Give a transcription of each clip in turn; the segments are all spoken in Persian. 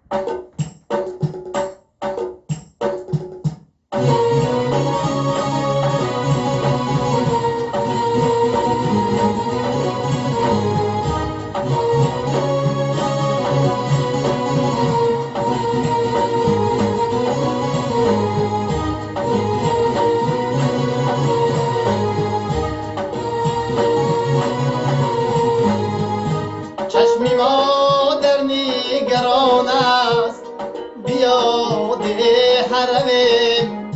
چشمی ما در نگران است بیاد حرمیم،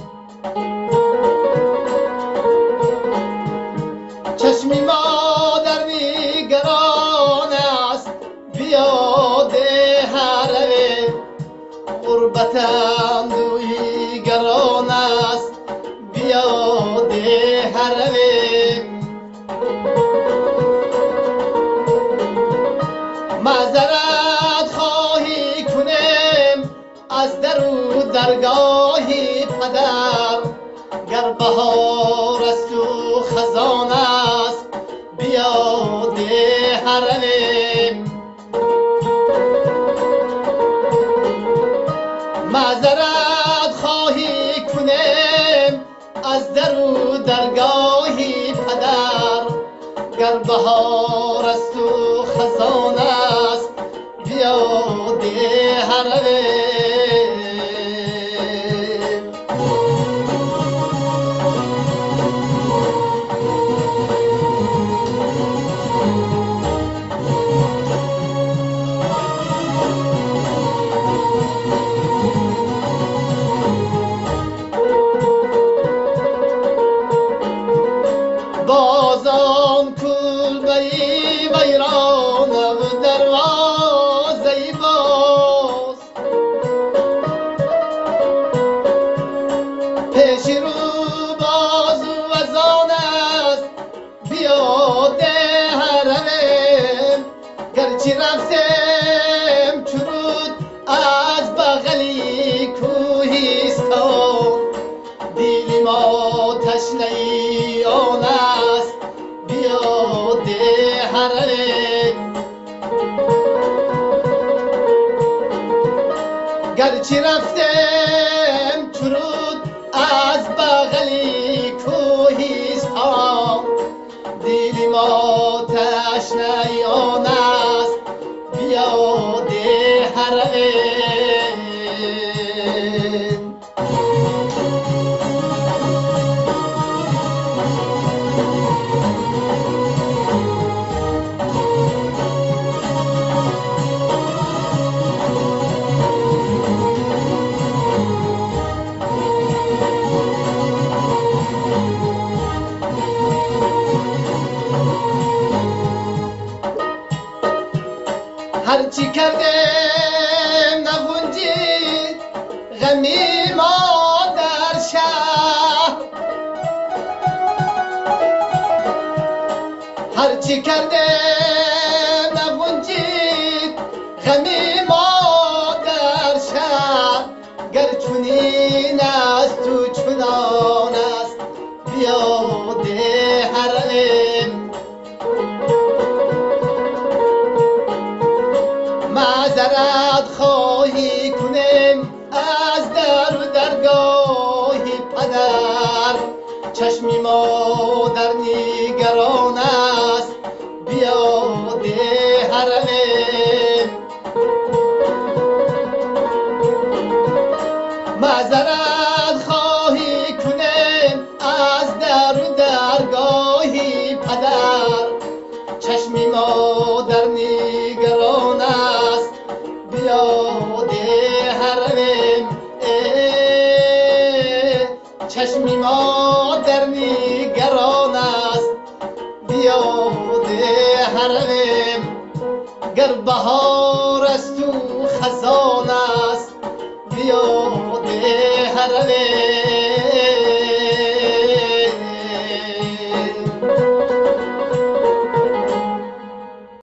چشمی ما در نگران است بیاد حرمیم، غربت اندوهی گران است بیاد حرمیم. معذرت خواهی کنیم از در و درگاهی پدر، گر بهار است و خزان است بیاد حرمیم. معذرت خواهی کنیم از در و درگاهی پدر، گر بهار است و خزان است بیاد حرمیم. بازان کلبه ویران و دروازه باز، پیش رو بازو از آن است بیاد حرمیم. گرچه رفتیم چرود از بغلی کوهستان، دل ما تشنه آن است بیاد حرمیم. گرچه رفتیم چرود از بغلی کوهستان، دل ما تشنه آن است بیاد حرمیم. هرچی کردیم نگنجید غمی ما در شهر، هرچی کردیم نگنجید غمی ما در شهر، گر چنین است و چنان است بیاد حرمیم. معذرت خواهی کنیم از در و درگاهی پدر، چشمی ما در نگران است بیاد حرمیم. معذرت خواهی کنیم از در و درگاهی پدر، چشمی ما در نگران است بیاد حرمیم. چشمی ما در نگران است بیاد حرمیم. گر بهار است و خزان است بیاد حرمیم.